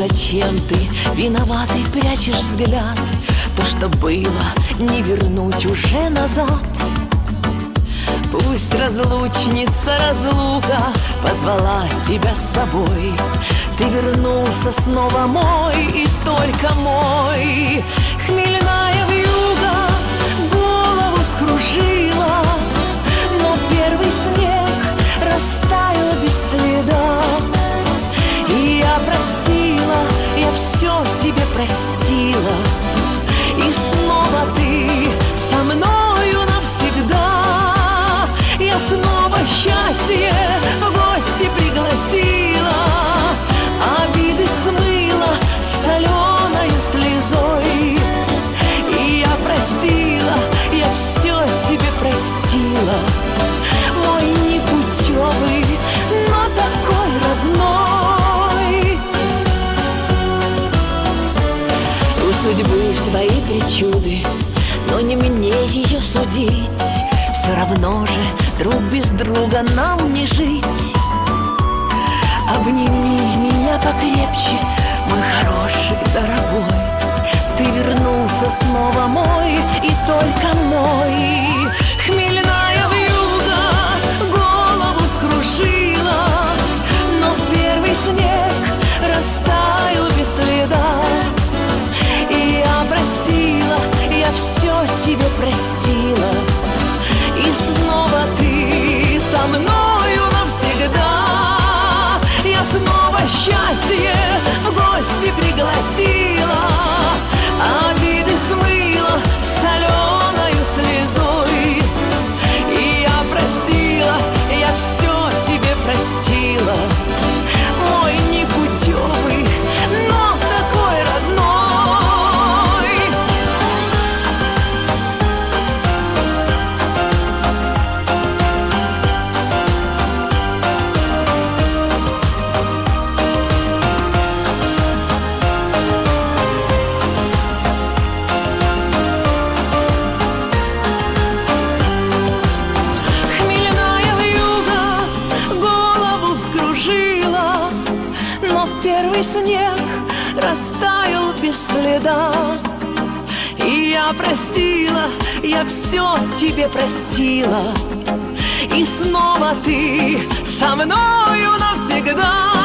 зачем ты, виноватый, прячешь взгляд? То, что было, не вернуть уже назад. Пусть разлучница, разлука позвала тебя с собой. Ты вернулся снова мой и только мой. Хмельная вьюга голову вскружила, но первый снег растаял без следа. И я простила, я все тебе простила, и снова ты со мною навсегда. Я снова счастье в гости пригласила, обиды смыла соленою слезой. И я простила, я все тебе простила, мой непутевый, но такой родной. У судьбы свои причуды, но не мне ее судить. Все равно же друг без друга нам не жить. Обними меня покрепче, мой хороший, дорогой. Ты вернулся снова мой и только мой. Хмельная вьюга голову скружила, но первый снег растаял без следа. И я простила, я все тебе простила, и снова ты со мною навсегда. Я снова счастье в гости пригласила, обиды смыла соленою слезой. И я простила, я все тебе простила, мой непутевый, но такой родной. Снег растаял без следа. И я простила, я все тебе простила, и снова ты со мною навсегда.